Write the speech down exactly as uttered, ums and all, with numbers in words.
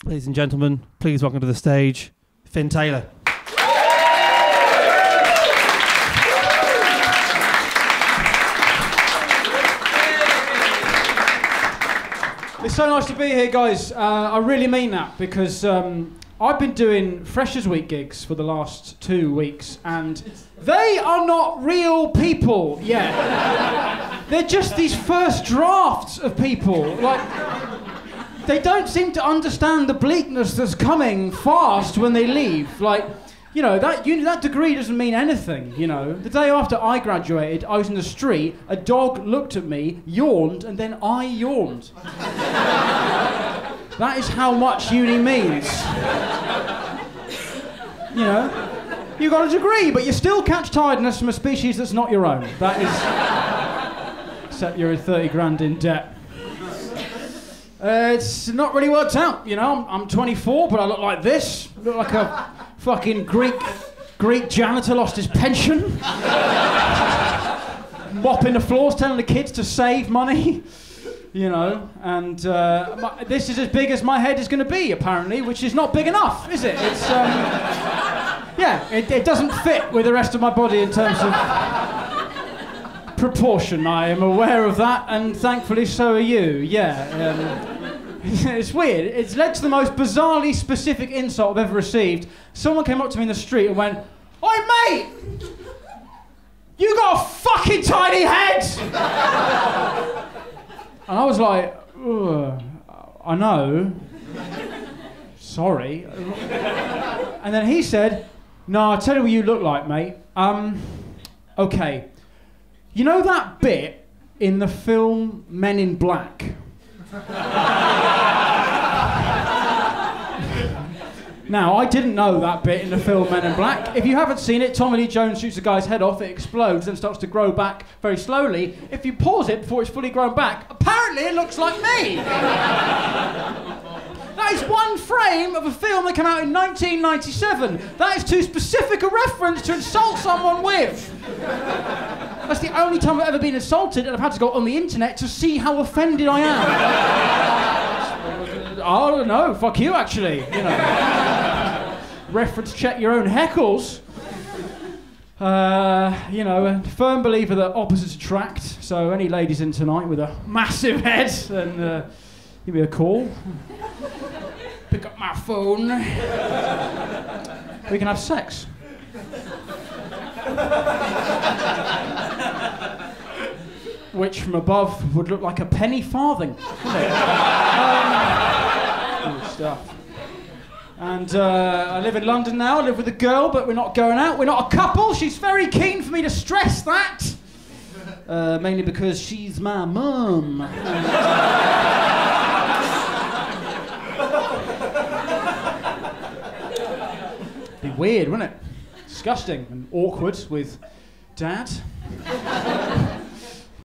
Ladies and gentlemen, please welcome to the stage, Finn Taylor. It's so nice to be here, guys. Uh, I really mean that because um, I've been doing Freshers' Week gigs for the last two weeks and they are not real people yet. They're just these first drafts of people. Like, they don't seem to understand the bleakness that's coming fast when they leave. Like, you know, that you, that degree doesn't mean anything, you know. The day after I graduated, I was in the street, a dog looked at me, yawned, and then I yawned. That is how much uni means. You know, you got a degree, but you still catch tiredness from a species that's not your own. That is... Except you're thirty grand in debt. Uh, it's not really worked out, you know. I'm, I'm twenty-four, but I look like this. I look like a fucking Greek Greek janitor lost his pension. Mopping the floors, telling the kids to save money. You know, and uh, my, this is as big as my head is going to be, apparently, which is not big enough, is it? It's, um, yeah, it, it doesn't fit with the rest of my body in terms of proportion. I am aware of that, and thankfully so are you, yeah. Um, it's weird. It's led to the most bizarrely specific insult I've ever received. Someone came up to me in the street and went, "Oi, mate! You got a fucking tiny head!" And I was like, ugh, I know. Sorry. And then he said, "No, I'll tell you what you look like, mate. Um, okay. You know that bit in the film Men in Black?" Now, I didn't know that bit in the film Men in Black. If you haven't seen it, Tommy Lee Jones shoots a guy's head off, it explodes, then starts to grow back very slowly. If you pause it before it's fully grown back, apparently it looks like me. That is one frame of a film that came out in nineteen ninety-seven. That is too specific a reference to insult someone with. That's the only time I've ever been insulted, and I've had to go on the internet to see how offended I am. I don't know, fuck you actually, you know. Reference check your own heckles. Uh, you know, a firm believer that opposites attract, so any ladies in tonight with a massive head, then uh, give me a call. Pick up my phone. We can have sex. Which from above would look like a penny farthing, wouldn't it? um, good stuff. And uh, I live in London now, I live with a girl, but we're not going out, we're not a couple. She's very keen for me to stress that. Uh, mainly because she's my mum. Be weird, wouldn't it? Disgusting and awkward with Dad.